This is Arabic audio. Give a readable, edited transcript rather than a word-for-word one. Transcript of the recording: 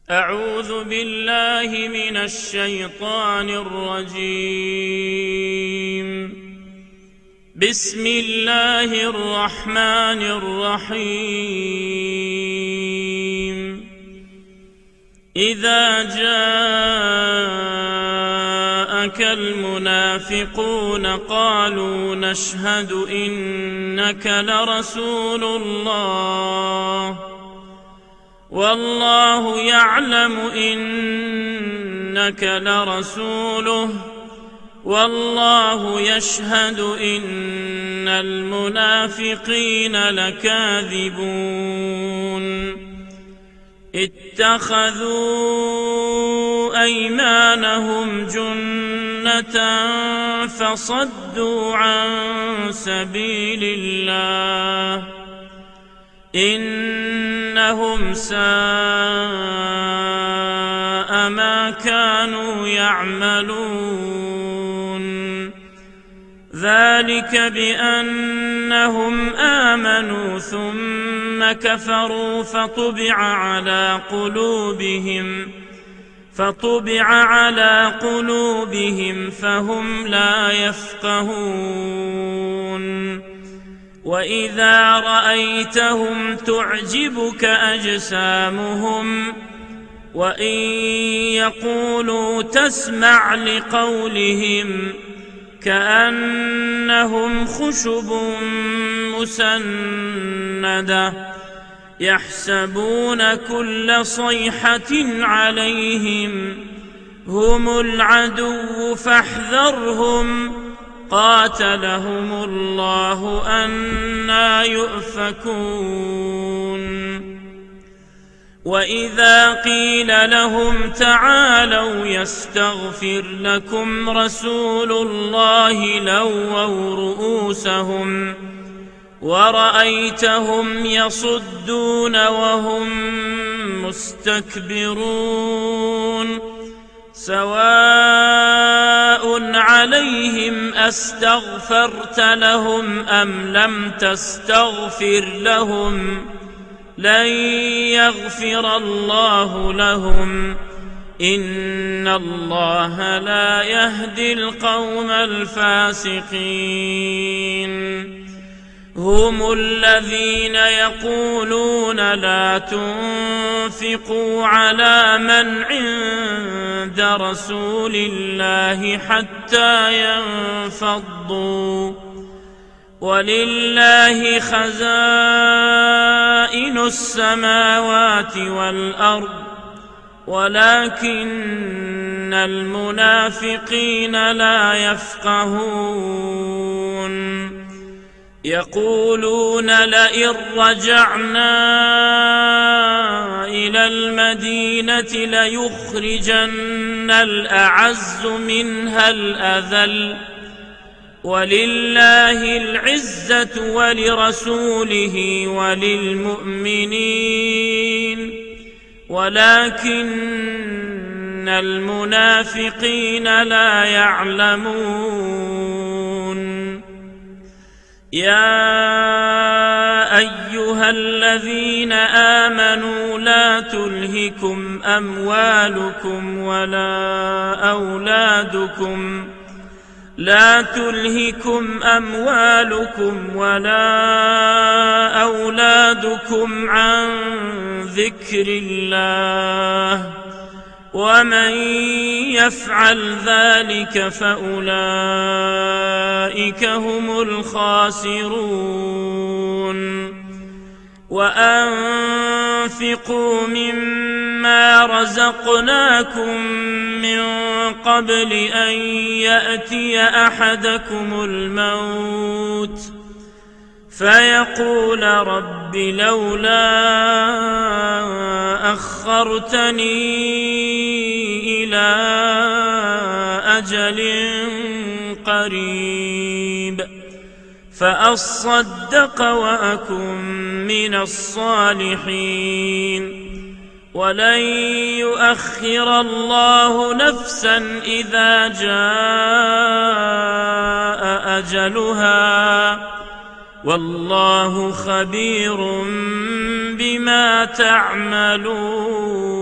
أعوذ بالله من الشيطان الرجيم. بسم الله الرحمن الرحيم. إذا جاءك المنافقون قالوا نشهد إنك لرسول الله والله يعلم إنك لرسوله والله يشهد إن المنافقين لكاذبون. اتخذوا أيمانهم جنة فصدوا عن سبيل الله إنهم ساء ما كانوا يعملون. ذلك بأنهم آمنوا ثم كفروا فطبع على قلوبهم فهم لا يفقهون. وإذا رأيتهم تعجبك أجسامهم وإن يقولوا تسمع لقولهم كأنهم خشب مسندة يحسبون كل صيحة عليهم هم العدو فاحذرهم قاتلهم الله أنى يؤفكون. وإذا قيل لهم تعالوا يستغفر لكم رسول الله لووا رؤوسهم ورأيتهم يصدون وهم مستكبرون. سواء عليهم أستغفرت لهم أم لم تستغفر لهم لن يغفر الله لهم إن الله لا يهدي القوم الفاسقين. هم الذين يقولون لا تنفقوا على من عند رسول الله حتى ينفضوا ولله خزائن السماوات والأرض ولكن المنافقين لا يفقهون. يقولون لئن رجعنا إلى المدينة ليخرجن الأعز منها الأذل ولله العزة ولرسوله وللمؤمنين ولكن المنافقين لا يعلمون. يا أيها الذين آمنوا لا تلهكم أموالكم ولا أولادكم عن ذكر الله ومن يفعل ذلك فأولئك هم الخاسرون. وأنفقوا مما رزقناكم من قبل أن يأتي أحدكم الموت فيقول رب لولا أخرتني إلى أجل قريب فأصدق وأكن من الصالحين ولن يؤخر الله نفسا إذا جاء أجلها والله خبير بما تعملون.